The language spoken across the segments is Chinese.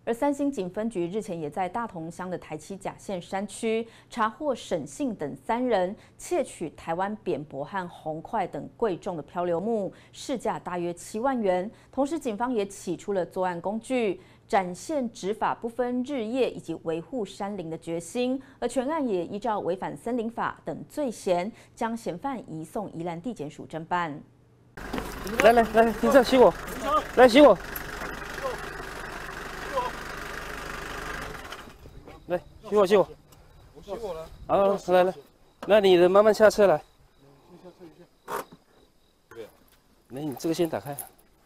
而三星警分局日前也在大同乡的台七甲线山区查获沈姓等3人窃取台湾扁柏和红块等贵重的漂流木，市价大约7万元。同时，警方也起出了作案工具，展现执法不分日夜以及维护山林的决心。而全案也依照违反森林法等罪嫌，将嫌犯移送宜兰地检署侦办。 来，你这洗我，来洗我。 来，洗我。我洗我了。好，来，那你的慢慢下车来。先下车一下。对。那你这个先打开。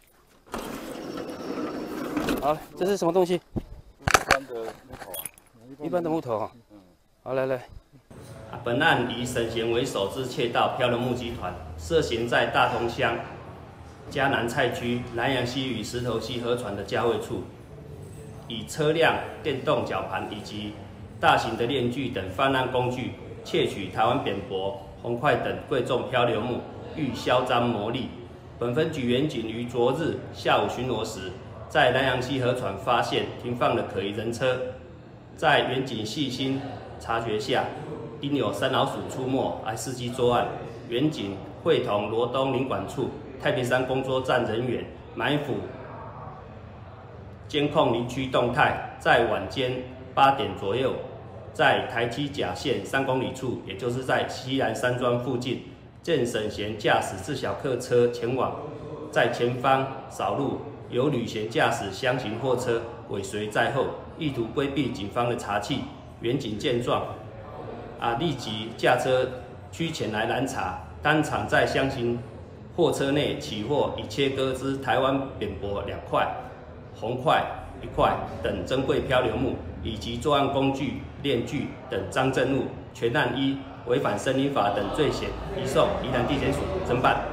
好，这是什么东西？ 一般的木头啊。 一般的木头啊。好，来。 本案以沈贤为首之窃盗漂流木集团，涉嫌在大同乡嘉南菜区南洋溪与石头溪河船的交汇处，以车辆、电动绞盘以及大型的链锯等犯案工具，窃取台湾扁柏、红块等贵重漂流木，欲销赃牟利。本分局员警于昨日下午巡逻时，在南洋溪河船发现停放的可疑人车，在员警细心察觉下，因有3老鼠出没而伺机作案。员警会同罗东领管处太平山工作站人员埋伏监控林区动态，在晚间8点左右，在台七甲线3公里处，也就是在西兰山庄附近，见沈贤驾驶自小客车前往，在前方扫路，由吕贤驾驶厢型货车尾随在后，意图规避警方的查缉。员警见状，立即驾车驱前来拦查，当场在厢型货车内起获已切割之台湾扁柏2块、红块1块等珍贵漂流木，以及作案工具、链锯等赃证物，全案依违反森林法等罪嫌，移送宜兰地检署侦办。